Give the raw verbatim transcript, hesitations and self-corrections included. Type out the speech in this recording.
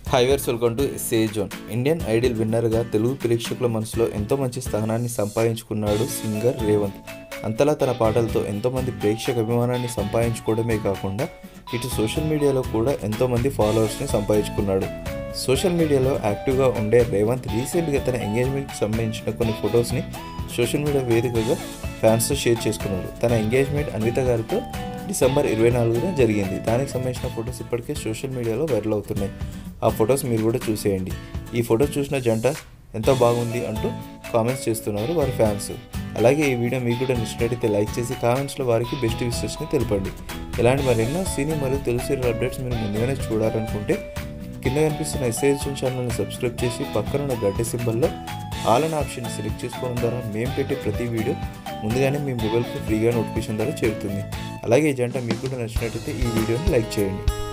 Hi వర్స్ welcome to SA zone. Indian Idol విన్నర్గా తెలుగు ప్రేక్షకుల మనసులో ఎంతో మంచి స్థానాన్ని సంపాదించుకున్నాడు సింగర్ రేవంత్. అంతలా తన పాటలతో ఎంతోమంది ప్రేక్షక అభిమానాన్ని సంపాదించుకోవడమే కాకుండా ఇటు సోషల్ మీడియాలో కూడా ఎంతోమంది ఫాలోవర్స్ని సంపాదించుకున్నాడు. సోషల్ మీడియాలో యాక్టివ్గా ఉండే రేవంత్ రీసెంట్గా తన ఎంగేజ్మెంట్కి సంబంధించిన కొన్ని ఫొటోస్ని సోషల్ మీడియా వేదికగా ఫ్యాన్స్తో షేర్ చేసుకున్నాడు. తన ఎంగేజ్మెంట్ అన్విత గారితో డిసెంబర్ ఇరవై నాలుగున జరిగింది. దానికి సంబంధించిన ఫొటోస్ ఇప్పటికే సోషల్ మీడియాలో వైరల్ అవుతున్నాయి. ఆ ఫొటోస్ మీరు కూడా చూసేయండి. ఈ ఫొటో చూసిన జంట ఎంతో బాగుంది అంటూ కామెంట్స్ చేస్తున్నారు వారి ఫ్యాన్స్. అలాగే ఈ వీడియో మీకు కూడా నచ్చినట్టయితే లైక్ చేసి కామెంట్స్లో వారికి బెస్ట్ విషెస్ని తెలపండి. ఇలాంటి మరెన్నో సినీ మరియు తెలుగు సీరియల్ అప్డేట్స్ మీరు ముందుగానే చూడాలనుకుంటే కింద కనిపిస్తున్న ఎస్ఏ జోన్ ఛానల్ని సబ్స్క్రైబ్ చేసి పక్కనున్న గడ్డ సింబల్లో ఆల్ అనే ఆప్షన్ సెలెక్ట్ చేసుకోవడం ద్వారా మేము పెట్టే ప్రతి వీడియో ముందుగానే మీ మొబైల్కి ఫ్రీగా నోటిఫికేషన్ ద్వారా చేరుతుంది. అలాగే ఈ జంట మీకు కూడా నచ్చినట్టయితే ఈ వీడియోని లైక్ చేయండి.